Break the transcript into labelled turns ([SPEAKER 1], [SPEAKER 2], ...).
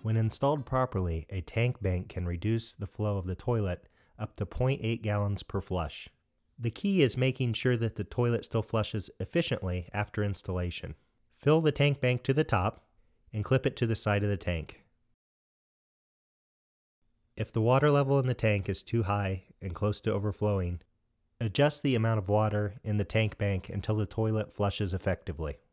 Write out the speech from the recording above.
[SPEAKER 1] When installed properly, a tank bank can reduce the flow of the toilet up to 0.8 gallons per flush. The key is making sure that the toilet still flushes efficiently after installation. Fill the tank bank to the top and clip it to the side of the tank. If the water level in the tank is too high and close to overflowing, adjust the amount of water in the tank bank until the toilet flushes effectively.